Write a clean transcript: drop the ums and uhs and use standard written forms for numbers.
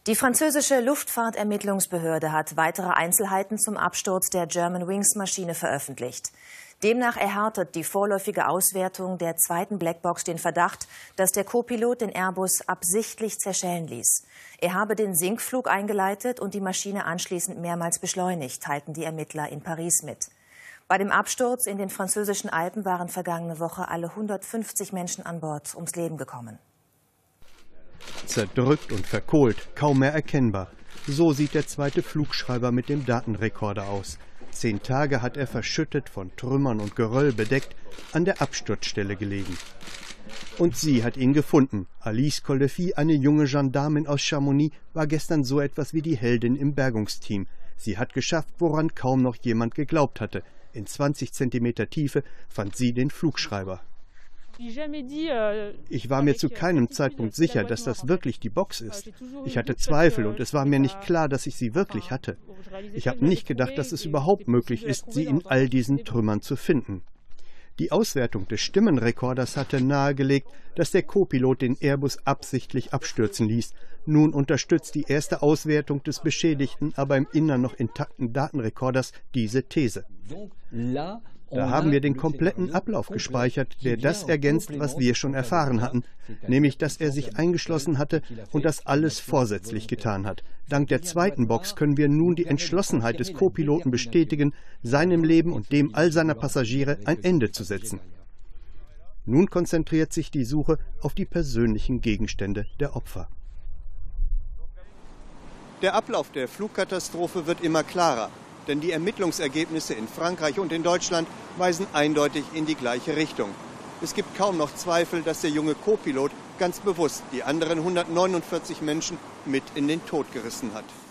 Die französische Luftfahrtermittlungsbehörde hat weitere Einzelheiten zum Absturz der Germanwings-Maschine veröffentlicht. Demnach erhärtet die vorläufige Auswertung der zweiten Blackbox den Verdacht, dass der Co-Pilot den Airbus absichtlich zerschellen ließ. Er habe den Sinkflug eingeleitet und die Maschine anschließend mehrmals beschleunigt, teilten die Ermittler in Paris mit. Bei dem Absturz in den französischen Alpen waren vergangene Woche alle 150 Menschen an Bord ums Leben gekommen. Zerdrückt und verkohlt, kaum mehr erkennbar. So sieht der zweite Flugschreiber mit dem Datenrekorder aus. 10 Tage hat er verschüttet, von Trümmern und Geröll bedeckt, an der Absturzstelle gelegen. Und sie hat ihn gefunden. Alice Coldefi, eine junge Gendarmin aus Chamonix, war gestern so etwas wie die Heldin im Bergungsteam. Sie hat geschafft, woran kaum noch jemand geglaubt hatte. In 20 Zentimeter Tiefe fand sie den Flugschreiber. Ich war mir zu keinem Zeitpunkt sicher, dass das wirklich die Box ist. Ich hatte Zweifel und es war mir nicht klar, dass ich sie wirklich hatte. Ich habe nicht gedacht, dass es überhaupt möglich ist, sie in all diesen Trümmern zu finden. Die Auswertung des Stimmenrekorders hatte nahegelegt, dass der Co-Pilot den Airbus absichtlich abstürzen ließ. Nun unterstützt die erste Auswertung des beschädigten, aber im Innern noch intakten Datenrekorders diese These. Da haben wir den kompletten Ablauf gespeichert, der das ergänzt, was wir schon erfahren hatten, nämlich, dass er sich eingeschlossen hatte und das alles vorsätzlich getan hat. Dank der zweiten Box können wir nun die Entschlossenheit des Co-Piloten bestätigen, seinem Leben und dem all seiner Passagiere ein Ende zu setzen. Nun konzentriert sich die Suche auf die persönlichen Gegenstände der Opfer. Der Ablauf der Flugkatastrophe wird immer klarer. Denn die Ermittlungsergebnisse in Frankreich und in Deutschland weisen eindeutig in die gleiche Richtung. Es gibt kaum noch Zweifel, dass der junge Co-Pilot ganz bewusst die anderen 149 Menschen mit in den Tod gerissen hat.